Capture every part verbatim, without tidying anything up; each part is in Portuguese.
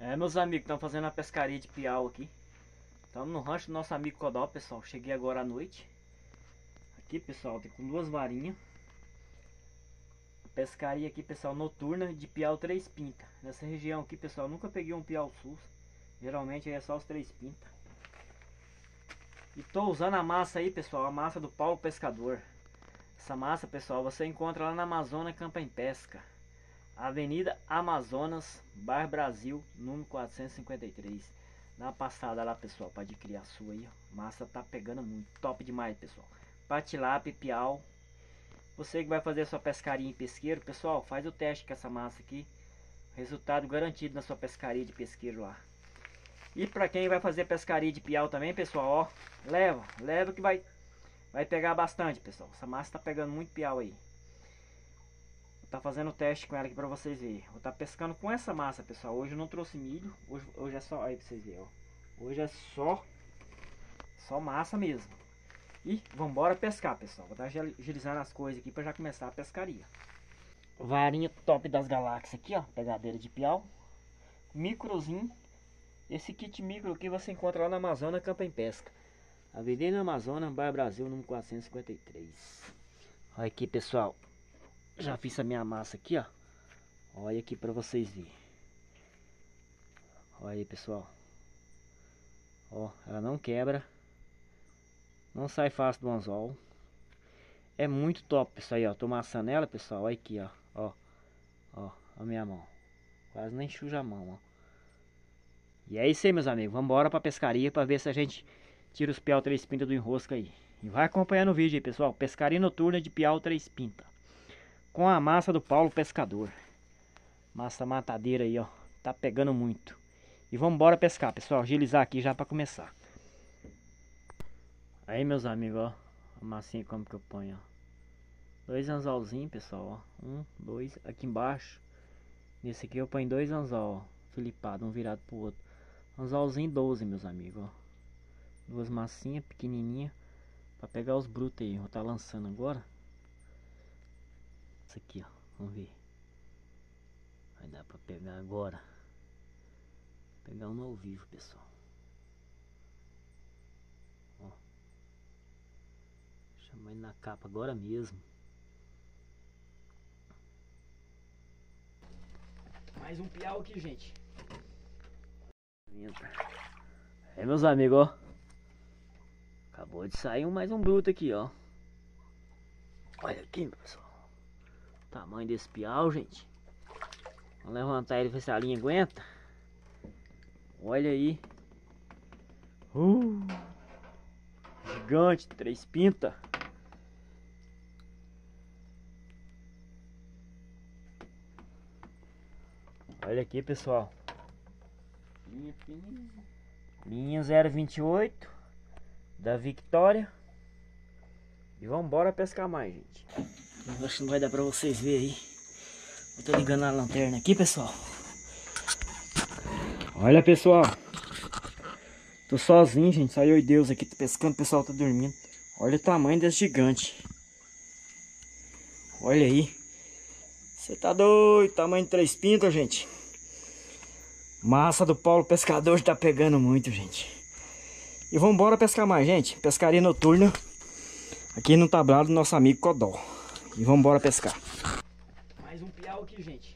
É, meus amigos, estão fazendo a pescaria de piau aqui. Estamos no rancho do nosso amigo Codó, pessoal. Cheguei agora à noite. Aqui, pessoal, tem com duas varinhas. Pescaria aqui, pessoal, noturna de piau três pinta. Nessa região aqui, pessoal, nunca peguei um piau sul. Geralmente aí é só os três pinta. E tô usando a massa aí, pessoal, a massa do Paulo Pescador. Essa massa, pessoal, você encontra lá na Amazônia Campa em Pesca, Avenida Amazonas, Bar Brasil, número quatrocentos e cinquenta e três. Dá uma passada lá, pessoal, para adquirir a sua aí. Massa tá pegando muito, top demais, pessoal. Pra tilápia, piau. Você que vai fazer a sua pescaria em pesqueiro, pessoal, faz o teste com essa massa aqui. Resultado garantido na sua pescaria de pesqueiro lá. E para quem vai fazer pescaria de piau também, pessoal, ó, leva, leva que vai vai pegar bastante, pessoal. Essa massa tá pegando muito piau aí. Vou tá fazendo o teste com ela aqui para vocês verem. Vou tá pescando com essa massa, pessoal. Hoje eu não trouxe milho, hoje, hoje é só aí para vocês verem, ó. Hoje é só só massa mesmo. E vamos embora pescar, pessoal. Vou tá agilizando as coisas aqui para já começar a pescaria. Varinha top das galáxias aqui, ó, pegadeira de piau. Microzinho. Esse kit micro aqui você encontra lá na Amazônia Campa em Pesca, Avenida Amazonas, Bar Brasil, número quatrocentos e cinquenta e três. Olha aqui, pessoal. Já fiz a minha massa aqui, ó. Olha aqui pra vocês verem. Olha aí, pessoal. Ó, ela não quebra. Não sai fácil do anzol. É muito top isso aí, ó. Tô amassando ela, pessoal. Olha aqui, ó. Ó, ó, a minha mão. Quase nem suja a mão, ó. E é isso aí, meus amigos. Vamos embora pra pescaria pra ver se a gente tira os piau três pinta do enrosco aí. E vai acompanhando o vídeo aí, pessoal. Pescaria noturna de piau três pinta, com a massa do Paulo Pescador. Massa matadeira aí, ó. Tá pegando muito. E vamos embora pescar, pessoal. Agilizar aqui já pra começar. Aí, meus amigos, ó. A massinha como que eu ponho, ó. Dois anzolzinhos, pessoal, ó. Um, dois, aqui embaixo. Nesse aqui eu ponho dois anzol, ó. Filipado, um virado pro outro. Anzolzinho doze, meus amigos, ó. Duas massinhas pequenininhas pra pegar os brutos aí. Vou tá lançando agora. Isso aqui, ó. Vamos ver. Vai dar pra pegar agora. Vou pegar um ao vivo, pessoal. Ó. Chamar ele na capa agora mesmo. Mais um piau aqui, gente. É, meus amigos, ó. Acabou de sair um, mais um bruto aqui, ó. Olha aqui, pessoal. O tamanho desse piau, gente. Vamos levantar ele, ver se a linha aguenta. Olha aí. Uh, gigante, três pinta. Olha aqui, pessoal. Linha fina. Linha zero vinte e oito da Victoria. E vamos embora pescar mais, gente. Eu acho que não vai dar pra vocês verem aí. Eu tô ligando a lanterna aqui, pessoal. Olha, pessoal. Tô sozinho, gente. Só eu e Deus aqui, tô pescando. O pessoal tá dormindo. Olha o tamanho desse gigante. Olha aí. Você tá doido? Tamanho de três pintas, gente. Massa do Paulo Pescador tá pegando muito, gente. E vamos embora pescar mais, gente. Pescaria noturna aqui no tablado do nosso amigo Codó. E vamos embora pescar. Mais um piau aqui, gente.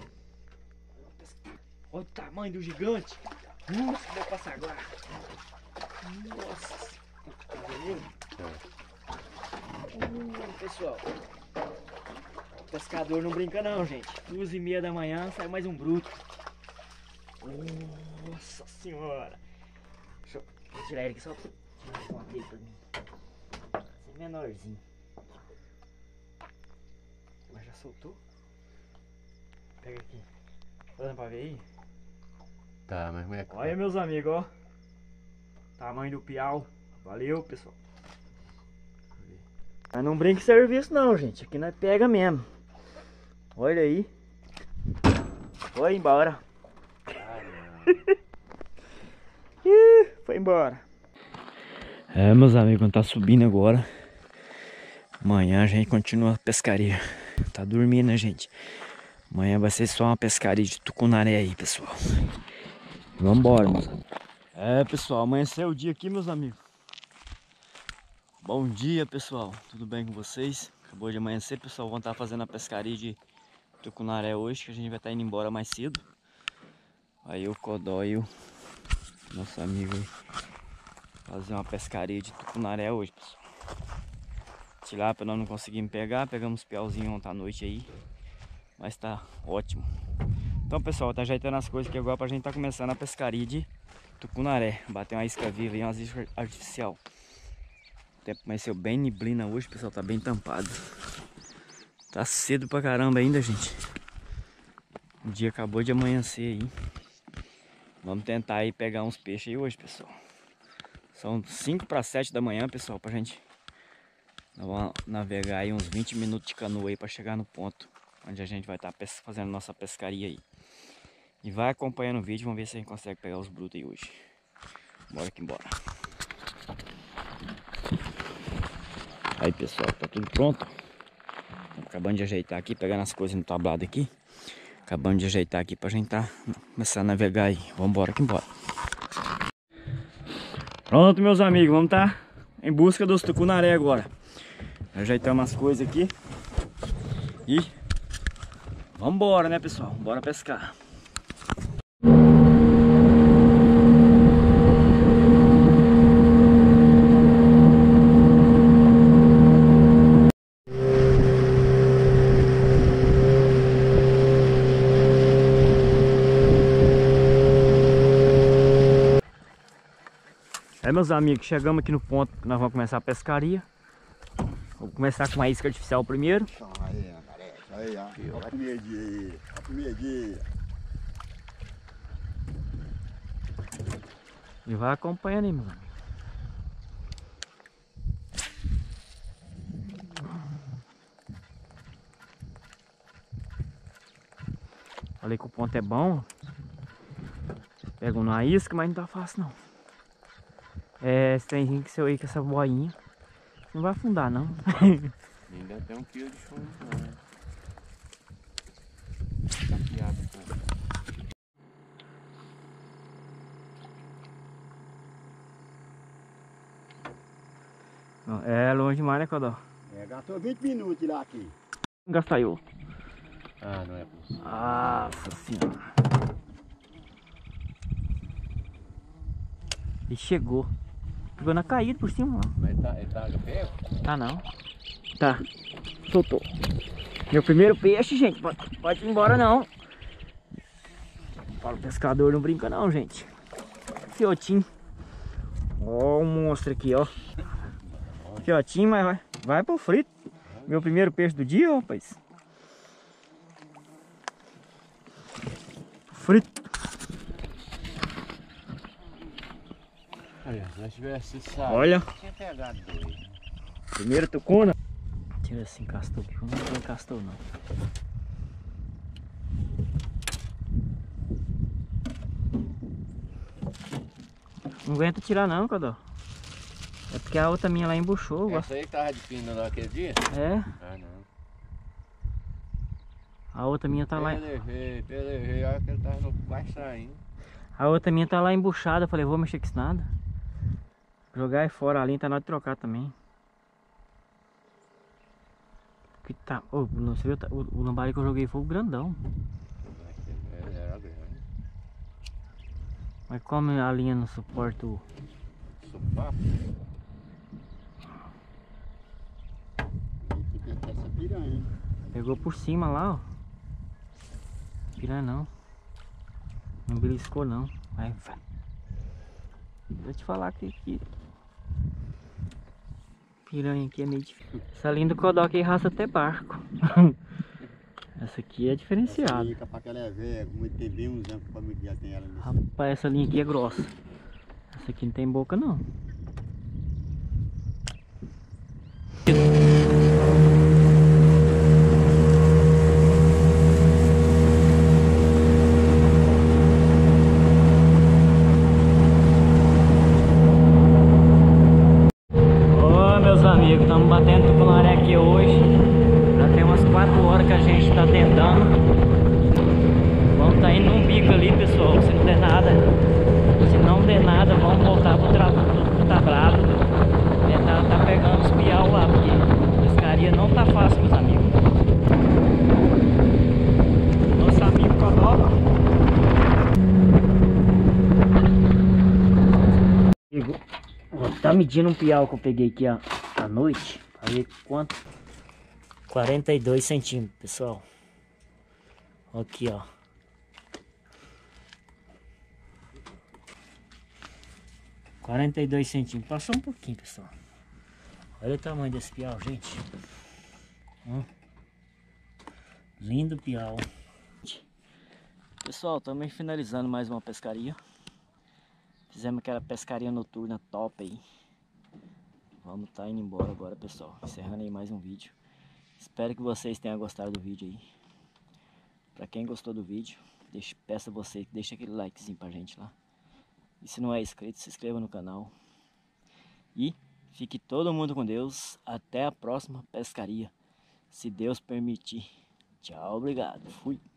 Olha o tamanho do gigante. Nossa, vou passar agora. Nossa. Tá vendo? Uh, pessoal. O pescador não brinca não, gente. Duas e meia da manhã sai mais um bruto. Nossa senhora. Deixa eu tirar ele aqui só pra você tirar a foto dele pra mim. Esse é menorzinho. Mas já soltou? Pega aqui. Tá dando pra ver aí? Tá, mas como é que... Olha, meus amigos, ó. Tamanho do piau. Valeu, pessoal. Mas não brinque em serviço não, gente. Aqui nós pega mesmo. Olha aí. Foi embora. Foi embora. É, meus amigos, tá subindo agora. Amanhã a gente continua a pescaria. Tá dormindo, né, gente? Amanhã vai ser só uma pescaria de tucunaré aí, pessoal. Vambora, meus amigos. É, pessoal, amanheceu o dia aqui, meus amigos. Bom dia, pessoal. Tudo bem com vocês? Acabou de amanhecer, pessoal. Vamos estar fazendo a pescaria de tucunaré hoje, que a gente vai estar indo embora mais cedo. Aí o Codó e o nosso amigo aí fazer uma pescaria de tucunaré hoje, pessoal. Tilápia nós não conseguimos pegar, pegamos piauzinho ontem à noite aí, mas tá ótimo. Então, pessoal, tá ajeitando as coisas aqui agora pra gente tá começando a pescaria de tucunaré. Bater uma isca viva e uma isca artificial. O tempo amanheceu bem neblina hoje, pessoal, tá bem tampado. Tá cedo pra caramba ainda, gente. O dia acabou de amanhecer aí. Vamos tentar aí pegar uns peixes aí hoje, pessoal. São cinco para sete da manhã, pessoal, pra gente navegar aí uns vinte minutos de canoa aí pra chegar no ponto onde a gente vai estar tá fazendo nossa pescaria aí. E vai acompanhando o vídeo, vamos ver se a gente consegue pegar os brutos aí hoje. Bora que embora. Aí, pessoal, tá tudo pronto. Acabando de ajeitar aqui, pegando as coisas no tablado aqui. Acabando de ajeitar aqui pra gente tá começar a navegar aí. Vamos embora que embora. Pronto, meus amigos, vamos tá em busca dos tucunaré agora. Ajeitamos as coisas aqui. E vamos embora, né, pessoal? Bora pescar. É, meus amigos, chegamos aqui no ponto que nós vamos começar a pescaria. Vou começar com uma isca artificial primeiro. Aí, aí, ó. Ó a comidinha aí, ó a comidinha. E vai acompanhando aí, meu amigo. Falei que o ponto é bom. Pega uma isca, mas não tá fácil não. É, esse trenzinho que você aí com essa boinha não vai afundar não. Ainda tem um quilo de chumbo, né? Tá afiado, pô. É longe demais, né, Codó? É, gastou vinte minutos lá aqui. Gastaiou. Ah, não é possível. Nossa senhora. Ele chegou. Pegou na caída por cima, ó. Mas tá, ele tá pego? Tá não. Tá. Soltou. Meu primeiro peixe, gente. Pode, pode ir embora não. Para o pescador não brinca não, gente. Fiotinho. Ó o monstro aqui, ó. Fiotinho, mas vai, vai pro frito. Meu primeiro peixe do dia, ó, rapaz. Frito. Olha, se nós tivesse saído, Olha. tinha pegado dois. Primeiro tucuna. Deixa eu ver se encastou aqui. Não, não encastou não. Não aguenta tirar não, Codó. É porque a outra minha lá embuchou. Essa aí que tava de pino lá aquele dia? É. Ah, não. A outra minha tá lá. Pelejei, pelejei, olha que ele tava no quase saindo. A outra minha tá lá embuchada. Eu falei, vou mexer com isso nada. Jogar aí fora a linha, tá na hora de trocar também. Que tá. Oh, você viu? O, o lambari que eu joguei foi o grandão. Ele era grande. Mas como a linha não suporta o. Sopapo? Essa piranha. Pegou por cima lá, ó. Piranha não. Não beliscou não. Vai, vai. Vou te falar que, que piranha aqui é meio difícil. Essa linha do Codó aqui raça até barco. Essa aqui é diferenciada. Essa linha, capaz que ela é velha, muito tem bem uns anos que o já tem ela nesse. Rapaz, essa linha aqui é grossa. Essa aqui não tem boca não. Estamos batendo tucunaré aqui hoje. Já tem umas quatro horas que a gente está tentando. Vamos tá indo num bico ali, pessoal. Se não der nada, Tá medindo um piau que eu peguei aqui à, à noite. Pra ver quanto. quarenta e dois centímetros, pessoal. Aqui, ó. quarenta e dois centímetros. Passou um pouquinho, pessoal. Olha o tamanho desse piau, gente. Hum. Lindo piau. Pessoal, estamos finalizando mais uma pescaria. Fizemos aquela pescaria noturna top aí. Vamos estar tá indo embora agora, pessoal. Encerrando aí mais um vídeo. Espero que vocês tenham gostado do vídeo aí. Pra quem gostou do vídeo, deixa, peço a você que deixe aquele likezinho pra gente lá. E se não é inscrito, se inscreva no canal. E fique todo mundo com Deus. Até a próxima pescaria, se Deus permitir. Tchau, obrigado. Fui.